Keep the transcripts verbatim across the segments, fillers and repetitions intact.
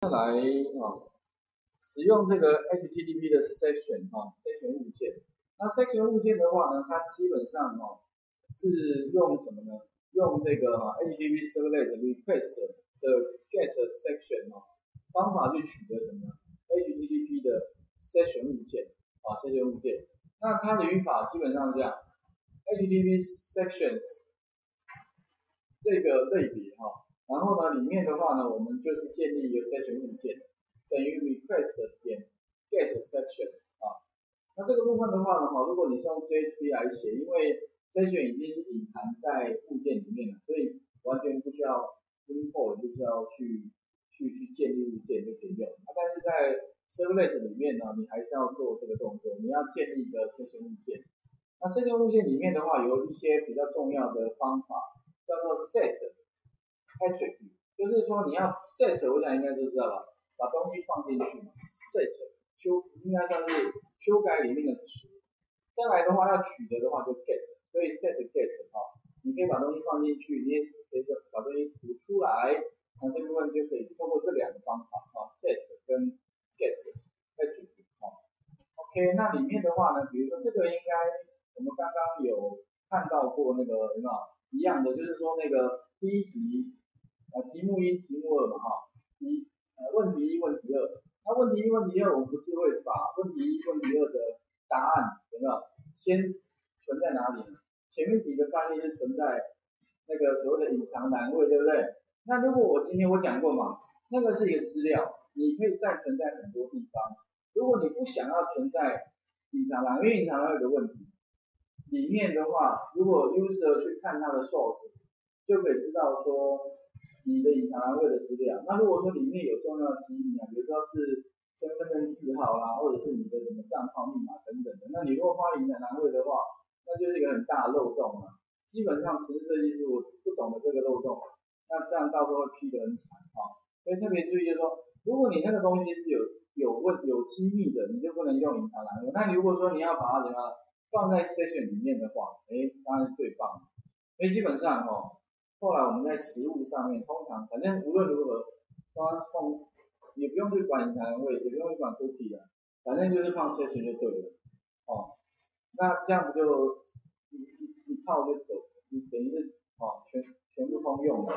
次来啊，使用这个 H T T P 的 section 啊 ，section 物件。那 section 物件的话呢，它基本上哦是用什么呢？用这个啊 H T T P servlet request 的 get section 哦方法去取得什么呢 ？H T T P 的 section 物件啊 ，section 物件。那它的语法基本上是这样 ，H T T P sections 这个类别哈、啊。然后呢，里面的话呢，我们就是建立一个 section 物件，等于 request 点 get section 啊。那这个部分的话呢，哈，如果你是用 J S P 来写，因为 section 已经是隐含在物件里面了，所以完全不需要 import， 不需要去去去建立物件就可以用。啊、但是在 servlet 里面呢，你还是要做这个动作，你要建立一个 section 物件。那 section 物件里面的话，有一些比较重要的方法，叫做 set attribute， 就是说你要 set， 我想应该都知道吧，把东西放进去嘛 ，set 修应该算是修改里面的值。再来的话要取得的话就 get， 所以 set get 啊，你可以把东西放进去，你也可以把东西读出来，那这部分就可以通过这两个方法啊 ，set 跟 get attribute 啊。OK， 那里面的话呢，比如说这个应该我们刚刚有看到过那个有没有一样的，就是说那个第一题。呃，题目一、题目二嘛，哈，一呃问题一、问题二，那问题一、问题二，我们不是会把问题一、问题二的答案有没有先存在哪里呢？前面题的范例是存在那个所谓的隐藏栏位，对不对？那如果我今天我讲过嘛，那个是一个资料，你可以再存在很多地方。如果你不想要存在隐藏栏位，因为隐藏栏位有个问题，里面的话，如果 user 去看它的 source， 就可以知道说。你的隐藏栏位的资料，那如果说里面有重要的机密啊，比如说是身份证字号啦，或者是你的什么账号密码等等的，那你如果放隐藏栏位的话，那就是一个很大的漏洞啊。基本上程式设计师我不懂得这个漏洞，那这样到时候会批得很惨啊。所以特别注意就是说，如果你那个东西是有有问有机密的，你就不能用隐藏栏位。那你如果说你要把它怎么样放在 section 里面的话，哎，当然是最棒的。所以基本上哦。后来我们在实务上面，通常反正无论如何，放放也不用去管隐藏栏位，也不用去管 cookie 的，反正就是放 section 就对了，哦，那这样不就一一一套就走，你等于是哦全全部通用的。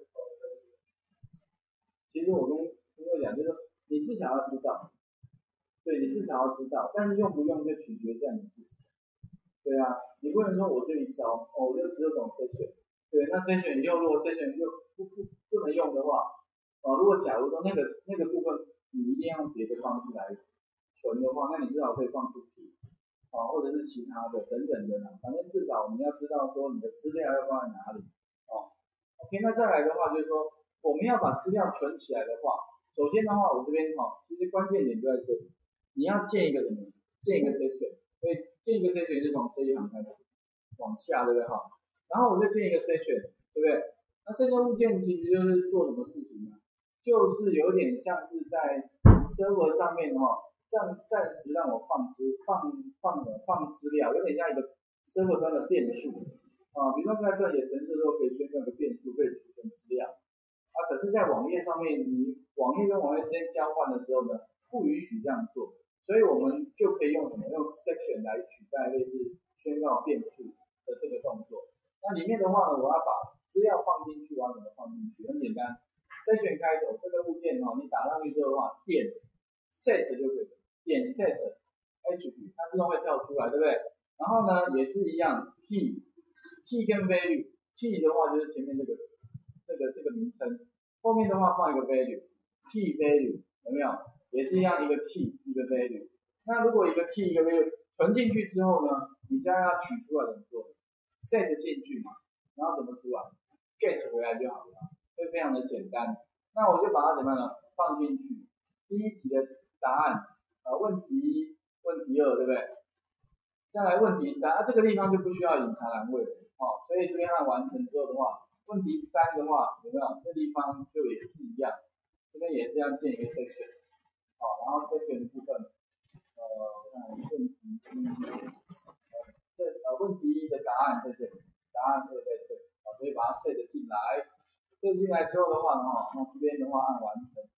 其实我跟跟各位讲，就是你至少要知道，对你至少要知道，但是用不用就取决在你自己。对啊，你不能说我这一招，哦，我就只有懂 section。对，那 section 又如果 section 又不不不能用的话，啊，如果假如说那个那个部分你一定要用别的方式来存的话，那你至少可以放 cookie 啊，或者是其他的等等的啦，反正至少你要知道说你的资料要放在哪里啊。OK， 那再来的话就是说，我们要把资料存起来的话，首先的话我这边哈，其实关键点就在这里，你要建一个什么？建一个 section， 所以建一个 section 是从这一行开始往下，对不对哈？然后我就建一个 section， 对不对？那这个物件其实就是做什么事情呢？就是有点像是在 server 上面哈，暂暂时让我放资放放放资料，有点像一个 server 端的变数啊。比如说在撰写程式的时候可以宣告一个变数，可以储存资料啊。可是，在网页上面，你网页跟网页之间交换的时候呢，不允许这样做，所以我们就可以用什么？用 section 来取代类似宣告变数的这个动作。那里面的话呢，我要把资料放进去，我要怎么放进去？很简单 ，section 开头这个物件哦，你打上去之后的话，点 set 就可以，点 set attribute， 它自动会跳出来，对不对？然后呢，也是一样 key key 跟 value key 的话就是前面这个这个这个名称，后面的话放一个 value key value 有没有？也是一样一个 key 一个 value。那如果一个 key 一个 value 存进去之后呢，你将要取出来怎么做？ set 进去嘛，然后怎么出来 ？get 回来就好了，会非常的简单。那我就把它怎么样呢？放进去。第一题的答案，呃，问题一、问题二，对不对？再来问题三，啊，这个地方就不需要隐藏栏位了，哦，所以这边按完成之后的话，问题三的话，有没有？这地方就也是一样，这边也是要建一个 section， 好，然后 section 的部分，呃，看问题一。这呃问题一的答案在这里，答案二在这里，啊，所以把它 set 进来，set 进来之后的话呢，哈，那这边的话按完成，完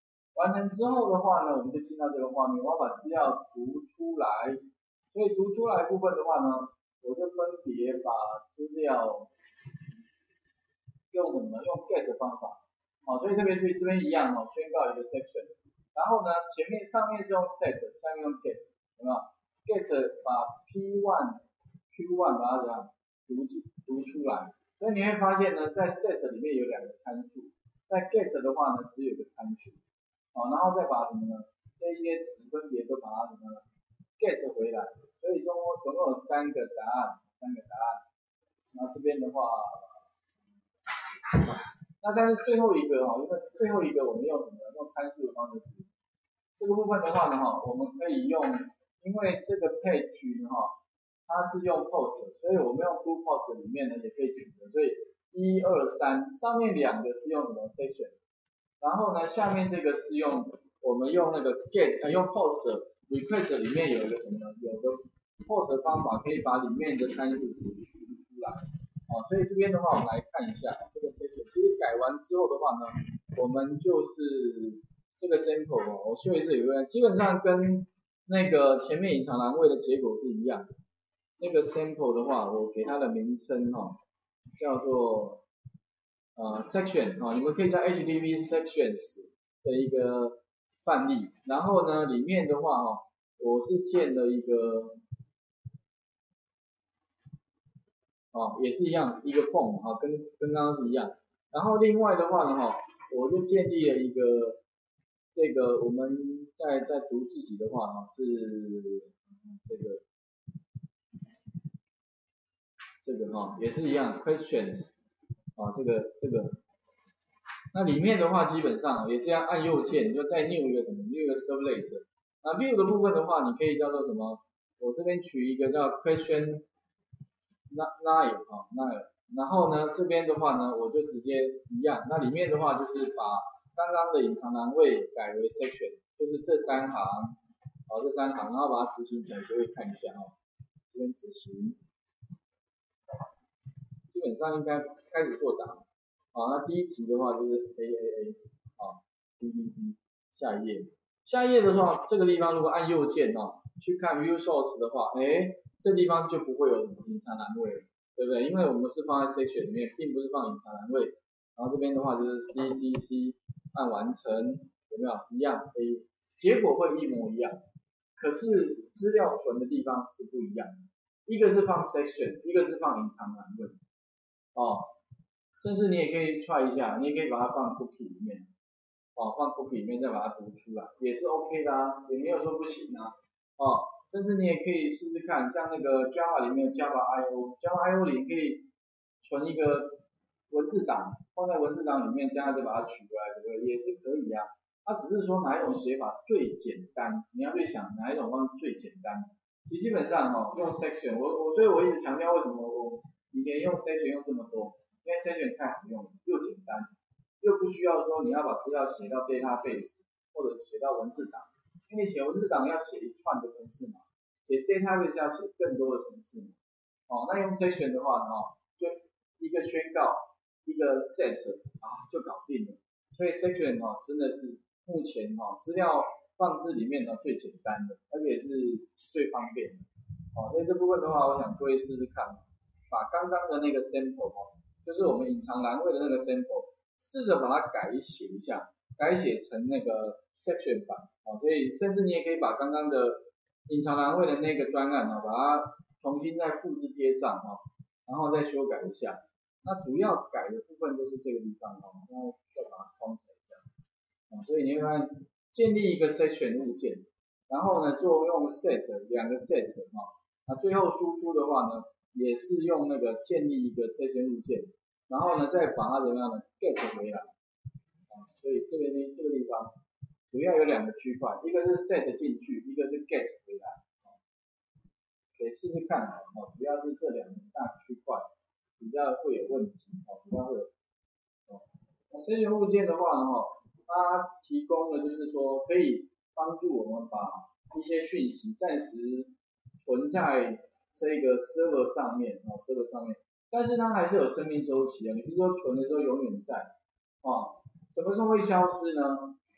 完成之后的话呢，我们就进到这个画面，我要把资料读出来。所以读出来部分的话呢，我就分别把资料用什么呢？用 get 方法。哦，所以特别注意这边一样哦，宣告一个 section。然后呢，前面上面是用 set， 下面用 get， 有没有 ？get 把 P 一 Q 一 把它怎样读读出来。所以你会发现呢，在 set 里面有两个参数，在 get 的话呢，只有一个参数。哦，然后再把什么呢？这一些值分别都把它什么呢 get 回来。所以总共总共有三个答案，三个答案。那这边的话，那但是最后一个哈，因为最后一个我们用什么？用参数的方式读。这个部分的话呢哈，我们可以用，因为这个 page 呢哈，它是用 post， 所以我们用 do post 里面呢也可以取得。所以一二三，上面两个是用什么 section， 然后呢下面这个是用我们用那个 get， 呃用 post request 里面有一个什么呢？有个 post 方法可以把里面的参数值取出来。哦，所以这边的话，我们来看一下这个 section， 其实改完之后的话呢，我们就是这个 sample 哦，我修一次有个基本上跟那个前面隐藏栏位的结果是一样的。这个 sample 的话，我给它的名称哈、哦、叫做呃 section 啊、哦，你们可以叫 H T T P sections 的一个范例。然后呢，里面的话哈、哦，我是建了一个。哦，也是一样，一个 form 啊，跟跟刚刚是一样。然后另外的话呢，哈，我就建立了一个这个我们在在读自己的话哈，是这个这个哈，也是一样 questions 啊，这个这个。那里面的话基本上也是要按右键，就再 new 一个什么 new 一个 servlet。那 view 的部分的话，你可以叫做什么？我这边取一个叫 question。那那有啊，那有，然后呢，这边的话呢，我就直接一样，那里面的话就是把刚刚的隐藏栏位改为 section， 就是这三行，哦这三行，然后把它执行起来，各位看一下哦，这边执行，基本上应该开始作答，好，那第一题的话就是 A A A， 啊 B B B， 下一页，下一页的话，这个地方如果按右键哦，去看 view source 的话，哎。这地方就不会有隐藏栏位了，对不对？因为我们是放在 section 里面，并不是放隐藏栏位。然后这边的话就是 C C C 按完成，有没有一样？可以，结果会一模一样，可是资料存的地方是不一样的。一个是放 section， 一个是放隐藏栏位。哦，甚至你也可以 try 一下，你也可以把它放 cookie 里面，哦，放 cookie 里面再把它读出来，也是 OK 的啊，也没有说不行啊，哦。甚至你也可以试试看，像那个 Java 里面有 Java I O，Java I O 里可以存一个文字档，放在文字档里面，这样再把它取回来，对不对？也是可以啊。它只是说哪一种写法最简单，你要去想哪一种方式最简单。其实基本上哈、哦，用 section， 我我所以我一直强调为什么我以前用 section 用这么多，因为 section 太好用了，又简单，又不需要说你要把资料写到 database 或者写到文字档。因为你写文字档要写一串的程式嘛，写 database 要写更多的程式嘛，哦，那用 section 的话呢，哦，就一个宣告，一个 set 啊，就搞定了。所以 section 哈、哦，真的是目前哈、哦、资料放置里面呢最简单的，而且是最方便的。哦，所以这部分的话，我想各位试试看，把刚刚的那个 sample 哦，就是我们隐藏栏位的那个 sample， 试着把它改写一下，改写成那个 section 版。哦，所以甚至你也可以把刚刚的隐藏栏位的那个专案啊，把它重新再复制贴上哈、哦，然后再修改一下。那主要改的部分就是这个地方哈、哦，然后再把它框起来这样。啊、哦，所以你会发现建立一个 section 物件，然后呢做用 set 两个 set 哈、哦，那最后输出的话呢，也是用那个建立一个 section 物件，然后呢再把它怎么样呢 get 回来。啊、哦，所以这边呢这个地方。主要有两个区块，一个是 set 进去，一个是 get 回来，可以试试看啊，主要是这两大区块比较会有问题，比较会有。那生成物件的话呢，它提供的就是说可以帮助我们把一些讯息暂时存在这个 server 上面啊 ，server 上面，但是它还是有生命周期啊，你不是说存的时候永远在啊，什么时候会消失呢？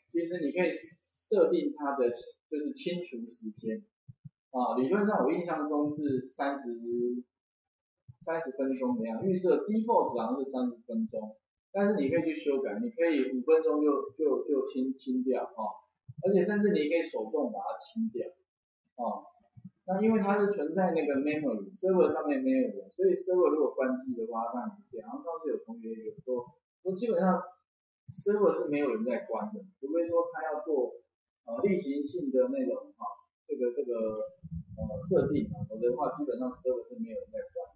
其实你可以设定它的就是清除时间啊，理论上我印象中是三十三十分钟的样，预设 default 好像是三十分钟，但是你可以去修改，你可以五分钟就就就清清掉啊，而且甚至你可以手动把它清掉啊。那因为它是存在那个 memory server 上面 memory， 所以 server 如果关机的话，它不见。然后当时有同学有说，说基本上 server 是没有人在关的，除非说他要做呃例行性的那种哈、啊、这个这个呃设定啊，否则的话基本上 server 是没有人在关。